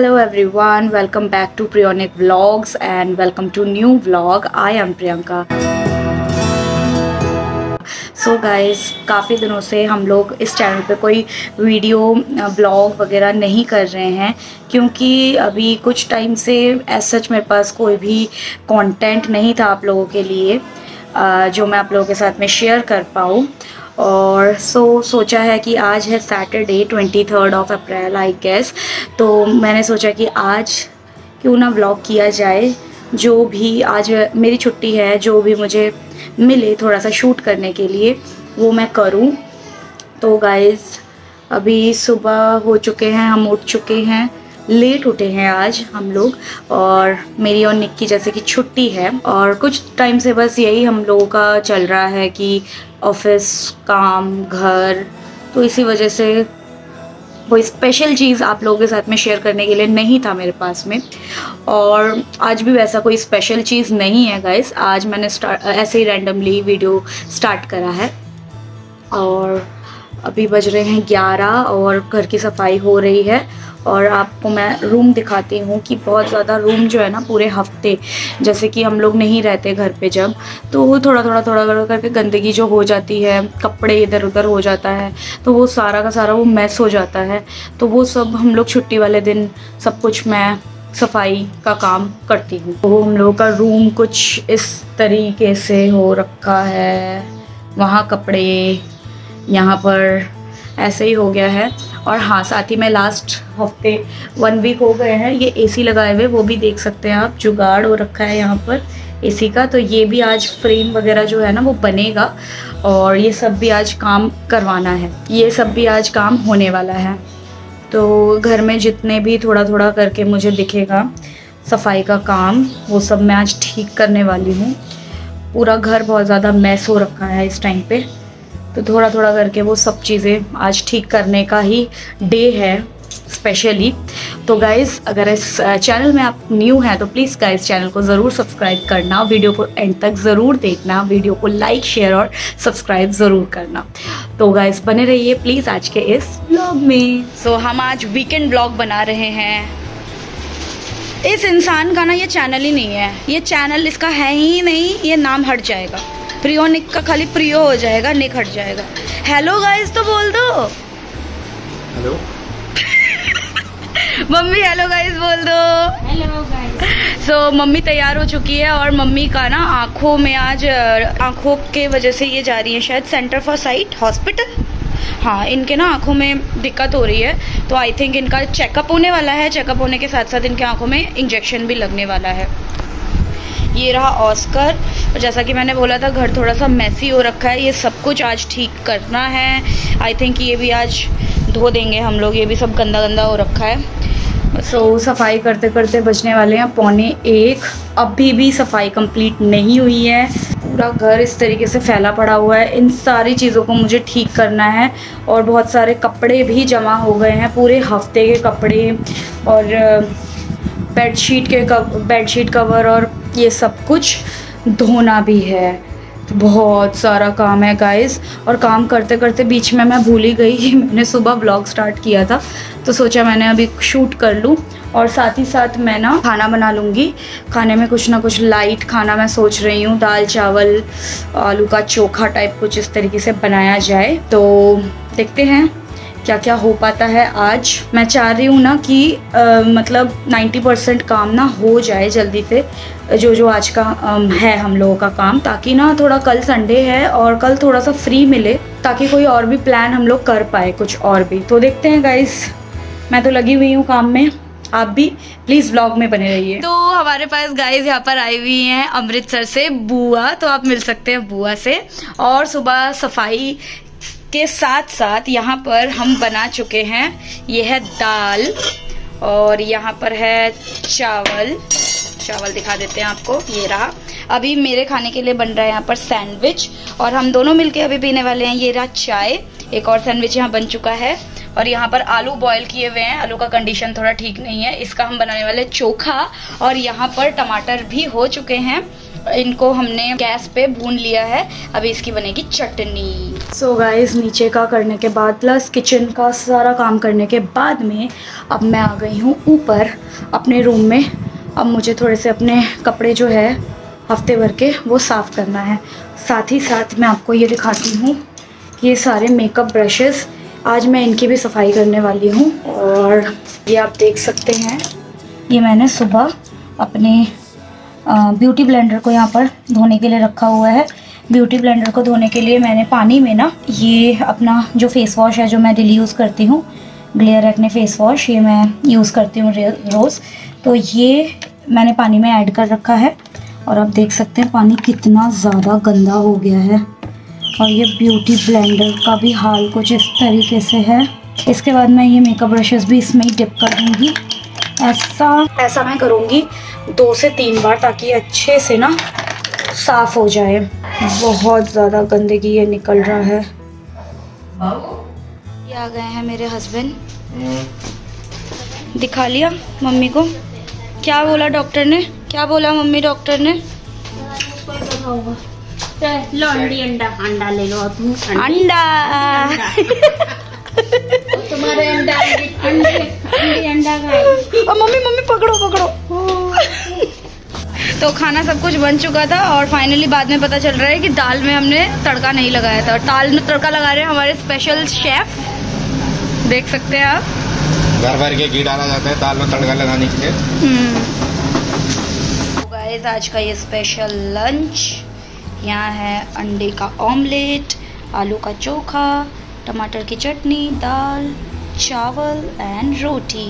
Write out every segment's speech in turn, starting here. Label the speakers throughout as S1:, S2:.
S1: Hello everyone, welcome back to Prionic Vlogs and welcome to new vlog. I am Priyanka. So guys, काफ़ी दिनों से हम लोग इस चैनल पे कोई वीडियो ब्लॉग वगैरह नहीं कर रहे हैं क्योंकि अभी कुछ टाइम से एज सच मेरे पास कोई भी कंटेंट नहीं था आप लोगों के लिए जो मैं आप लोगों के साथ में शेयर कर पाऊँ। और सोचा है कि आज है Saturday 23 of April I guess, तो मैंने सोचा कि आज क्यों ना व्लॉग किया जाए। जो भी आज मेरी छुट्टी है, जो भी मुझे मिले थोड़ा सा शूट करने के लिए वो मैं करूं। तो गाइज़ अभी सुबह हो चुके हैं, हम उठ चुके हैं, लेट उठे हैं आज हम लोग। और मेरी और निक की जैसे कि छुट्टी है और कुछ टाइम से बस यही हम लोगों का चल रहा है कि ऑफिस, काम, घर, तो इसी वजह से कोई स्पेशल चीज़ आप लोगों के साथ में शेयर करने के लिए नहीं था मेरे पास में। और आज भी वैसा कोई स्पेशल चीज़ नहीं है गाइस। आज मैंने ऐसे ही रैंडमली वीडियो स्टार्ट करा है और अभी बज रहे हैं 11 और घर की सफाई हो रही है। और आपको मैं रूम दिखाती हूँ कि बहुत ज़्यादा रूम जो है ना, पूरे हफ्ते जैसे कि हम लोग नहीं रहते घर पे जब, तो वो थोड़ा करके गंदगी जो हो जाती है, कपड़े इधर उधर हो जाता है, तो वो सारा का सारा वो मैस हो जाता है। तो वो सब हम लोग छुट्टी वाले दिन सब कुछ मैं सफाई का काम करती हूँ। तो हम लोगों का रूम कुछ इस तरीके से हो रखा है, वहाँ कपड़े, यहाँ पर ऐसे ही हो गया है। और हाँ, साथ ही में लास्ट हफ्ते 1 वीक हो गए हैं ये एसी लगाए हुए, वो भी देख सकते हैं आप, जुगाड़ हो रखा है यहाँ पर एसी का। तो ये भी आज फ्रेम वगैरह जो है ना वो बनेगा और ये सब भी आज काम करवाना है, ये सब भी आज काम होने वाला है। तो घर में जितने भी थोड़ा करके मुझे दिखेगा सफाई का काम, वो सब मैं आज ठीक करने वाली हूँ। पूरा घर बहुत ज़्यादा मैस हो रखा है इस टाइम पे, तो थोड़ा करके वो सब चीज़ें आज ठीक करने का ही डे है स्पेशली। तो गाइज़ अगर इस चैनल में आप न्यू हैं तो प्लीज़ गाइज़ चैनल को ज़रूर सब्सक्राइब करना, वीडियो को एंड तक ज़रूर देखना, वीडियो को लाइक, शेयर और सब्सक्राइब ज़रूर करना। तो गाइज़ बने रहिए प्लीज़ आज के इस ब्लॉग में। सो हम आज वीकेंड ब्लॉग बना रहे हैं। इस इंसान का ना ये चैनल ही नहीं है, ये चैनल इसका है ही नहीं, ये नाम हट जाएगा। प्रियोनिक का खाली प्रियो हो जाएगा, निक हट जाएगा। हेलो गाइस तो बोल दो।
S2: हेलो
S1: मम्मी हेलो गाइस बोल दो।
S3: Hello guys.
S1: सो मम्मी तैयार हो चुकी है और मम्मी का ना आँखों में आज आँखों के वजह से ये जा रही है शायद सेंटर फॉर साइट हॉस्पिटल। हाँ, इनके ना आँखों में दिक्कत हो रही है, तो आई थिंक इनका चेकअप होने वाला है। चेकअप होने के साथ साथ इनके आँखों में इंजेक्शन भी लगने वाला है। ये रहा ऑस्कर। और जैसा कि मैंने बोला था घर थोड़ा सा मैसी हो रखा है, ये सब कुछ आज ठीक करना है। आई थिंक ये भी आज धो देंगे हम लोग, ये भी सब गंदा हो रखा है। सो सफाई करते करते बजने वाले हैं 1:15। अभी भी सफाई कंप्लीट नहीं हुई है, पूरा घर इस तरीके से फैला पड़ा हुआ है। इन सारी चीज़ों को मुझे ठीक करना है और बहुत सारे कपड़े भी जमा हो गए हैं, पूरे हफ्ते के कपड़े और बेडशीट कवर और ये सब कुछ धोना भी है। तो बहुत सारा काम है गाइस। और काम करते करते बीच में मैं भूल ही गई कि मैंने सुबह ब्लॉग स्टार्ट किया था, तो सोचा मैंने अभी शूट कर लूँ और साथ ही साथ मैं ना खाना बना लूँगी। खाने में कुछ ना कुछ लाइट खाना मैं सोच रही हूँ, दाल चावल, आलू का चोखा टाइप कुछ इस तरीके से बनाया जाए। तो देखते हैं क्या क्या हो पाता है आज। मैं चाह रही हूँ ना कि मतलब 90% काम ना हो जाए जल्दी से, जो आज का है हम लोगों का काम, ताकि ना थोड़ा, कल संडे है और कल थोड़ा सा फ्री मिले, ताकि कोई और भी प्लान हम लोग कर पाए कुछ और भी। तो देखते हैं गाइस, मैं तो लगी हुई हूँ काम में, आप भी प्लीज़ व्लॉग में बने रहिए। तो हमारे पास गाइस यहाँ पर आई हुई हैं अमृतसर से बुआ, तो आप मिल सकते हैं बुआ से। और सुबह सफाई के साथ साथ यहाँ पर हम बना चुके हैं, ये है दाल और यहाँ पर है चावल दिखा देते हैं आपको, ये रहा। अभी मेरे खाने के लिए बन रहा है यहाँ पर सैंडविच और हम दोनों मिलके अभी पीने वाले हैं। ये रहा चाय, एक और सैंडविच यहाँ बन चुका है। और यहाँ पर आलू बॉयल किए हुए हैं, आलू का कंडीशन थोड़ा ठीक नहीं है, इसका हम बनाने वाले चोखा। और यहाँ पर टमाटर भी हो चुके हैं, इनको हमने गैस पे भून लिया है, अभी इसकी बनेगी चटनी। सो गाइस, नीचे का करने के बाद प्लस किचन का सारा काम करने के बाद में अब मैं आ गई हूँ ऊपर अपने रूम में। अब मुझे थोड़े से अपने कपड़े जो है हफ्ते भर के वो साफ़ करना है। साथ ही साथ मैं आपको ये दिखाती हूँ कि ये सारे मेकअप ब्रशेस आज मैं इनकी भी सफाई करने वाली हूँ। और ये आप देख सकते हैं, ये मैंने सुबह अपने ब्यूटी ब्लेंडर को यहाँ पर धोने के लिए रखा हुआ है। ब्यूटी ब्लेंडर को धोने के लिए मैंने पानी में ना ये अपना जो फेस वॉश है जो मैं डेली यूज़ करती हूँ, ग्लेयर एक्ने फेस वॉश, ये मैं यूज़ करती हूँ रोज़। तो ये मैंने पानी में ऐड कर रखा है और आप देख सकते हैं पानी कितना ज़्यादा गंदा हो गया है। और ये ब्यूटी ब्लेंडर का भी हाल कुछ इस तरीके से है। इसके बाद मैं ये मेकअप ब्रशेस भी इसमें ही डिप कर दूँगी। ऐसा मैं करूँगी 2 से 3 बार ताकि अच्छे से ना साफ़ हो जाए। बहुत ज़्यादा गंदगी ये निकल रहा है। ये आ गए हैं मेरे हस्बैंड। दिखा लिया मम्मी को? क्या बोला डॉक्टर ने? क्या बोला मम्मी डॉक्टर ने?
S3: लो अंडा अंडा ले लो तुम।
S1: अंडा
S3: तुम्हारे अंडा अंडा
S1: मम्मी पकड़ो। तो खाना सब कुछ बन चुका था और फाइनली बाद में पता चल रहा है कि दाल में हमने तड़का नहीं लगाया था। और दाल में तड़का लगा रहे हैं हमारे स्पेशल शेफ, देख सकते हैं आप।
S2: घर भर के घी डाला जाता है दाल में तड़का लगाने के लिए।
S1: गाइस, आज का ये स्पेशल लंच, यहाँ है अंडे का ऑमलेट, आलू का चोखा, टमाटर की चटनी, दाल, चावल एंड रोटी।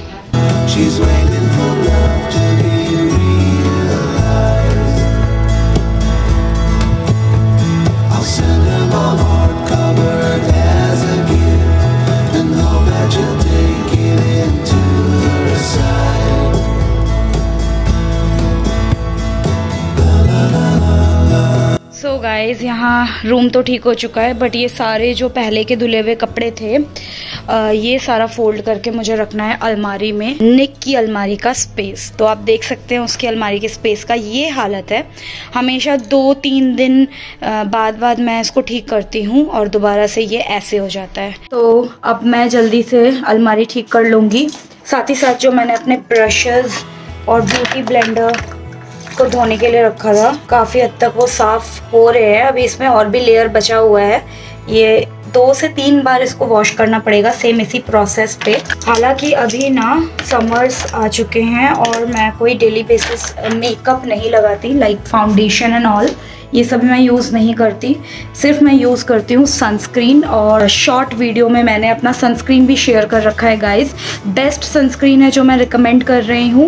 S1: सो गाइज़, यहाँ रूम तो ठीक हो चुका है बट ये सारे जो पहले के धुले हुए कपड़े थे ये सारा फोल्ड करके मुझे रखना है अलमारी में। निक की अलमारी का स्पेस तो आप देख सकते हैं उसकी अलमारी के स्पेस का ये हालत है। हमेशा 2-3 दिन बाद मैं इसको ठीक करती हूँ और दोबारा से ये ऐसे हो जाता है। तो अब मैं जल्दी से अलमारी ठीक कर लूँगी। साथ ही साथ जो मैंने अपने ब्रशेस और ब्यूटी ब्लेंडर को धोने के लिए रखा था, काफ़ी हद तक वो साफ़ हो रहे हैं। अभी इसमें और भी लेयर बचा हुआ है, ये 2 से 3 बार इसको वॉश करना पड़ेगा सेम इसी प्रोसेस पे। हालांकि अभी ना समर्स आ चुके हैं और मैं कोई डेली बेसिस मेकअप नहीं लगाती, लाइक फाउंडेशन एंड ऑल ये सब मैं यूज़ नहीं करती। सिर्फ मैं यूज़ करती हूँ सनस्क्रीन। और शॉर्ट वीडियो में मैंने अपना सनस्क्रीन भी शेयर कर रखा है गाइस। बेस्ट सनस्क्रीन है जो मैं रिकमेंड कर रही हूँ,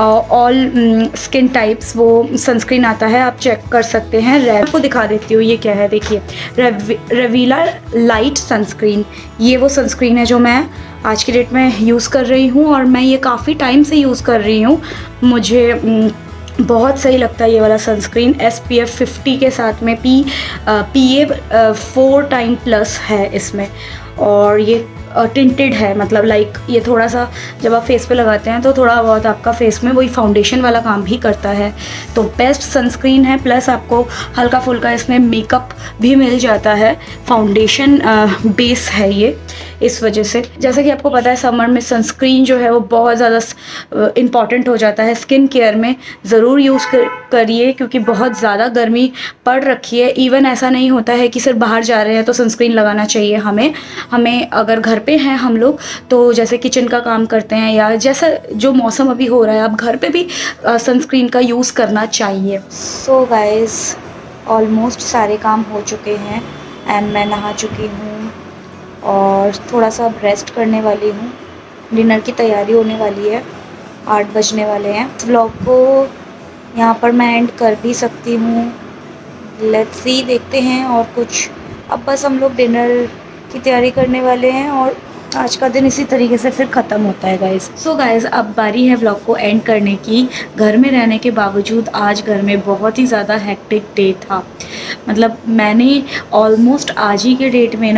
S1: ऑल स्किन टाइप्स वो सनस्क्रीन आता है, आप चेक कर सकते हैं। आपको दिखा देती हूँ ये क्या है, देखिए रेविला लाइट सनस्क्रीन। ये वो सनस्क्रीन है जो मैं आज की डेट में यूज़ कर रही हूँ और मैं ये काफ़ी टाइम से यूज़ कर रही हूँ। मुझे बहुत सही लगता है ये वाला सनस्क्रीन। SPF 50 के साथ में PA 4 टाइम प्लस है इसमें। और ये टिंटेड है, मतलब लाइक ये थोड़ा सा जब आप फेस पे लगाते हैं तो थोड़ा बहुत आपका फेस में वही फाउंडेशन वाला काम भी करता है। तो बेस्ट सनस्क्रीन है, प्लस आपको हल्का फुल्का इसमें मेकअप भी मिल जाता है। फाउंडेशन बेस है ये, इस वजह से जैसा कि आपको पता है समर में सनस्क्रीन जो है वो बहुत ज़्यादा इम्पॉर्टेंट हो जाता है। स्किन केयर में ज़रूर यूज़ करिए क्योंकि बहुत ज़्यादा गर्मी पड़ रखी है। इवन ऐसा नहीं होता है कि सिर्फ बाहर जा रहे हैं तो सनस्क्रीन लगाना चाहिए हमें अगर घर पे हैं हम लोग तो जैसे किचन का काम करते हैं या जैसा जो मौसम अभी हो रहा है, आप घर पे भी सनस्क्रीन का यूज़ करना चाहिए। सो गाइस, ऑलमोस्ट सारे काम हो चुके हैं एंड मैं नहा चुकी हूँ और थोड़ा सा रेस्ट करने वाली हूँ। डिनर की तैयारी होने वाली है, 8 बजने वाले हैं। इस व्लॉग को यहाँ पर मैं एंड कर भी सकती हूँ, लेट्स सी, देखते हैं। और कुछ अब बस हम लोग डिनर की तैयारी करने वाले हैं और आज का दिन इसी तरीके से फिर ख़त्म होता है गाइज़। सो गाइज़, अब बारी है व्लॉग को एंड करने की। घर में रहने के बावजूद आज घर में बहुत ही ज़्यादा हेक्टिक डे था। मतलब मैंने ऑलमोस्ट आज ही के डेट में ना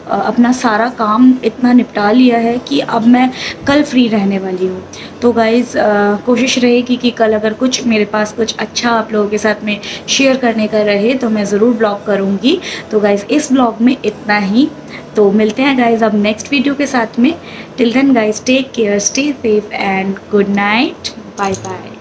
S1: अपना सारा काम इतना निपटा लिया है कि अब मैं कल फ्री रहने वाली हूँ। तो गाइज़ कोशिश रहेगी कि कल अगर कुछ मेरे पास कुछ अच्छा आप लोगों के साथ में शेयर करने का रहे तो मैं ज़रूर ब्लॉग करूँगी। तो गाइज़ इस ब्लॉग में इतना ही। तो मिलते हैं गाइज़ अब नेक्स्ट वीडियो के साथ में। Till then guys take care, stay safe and good night, bye bye.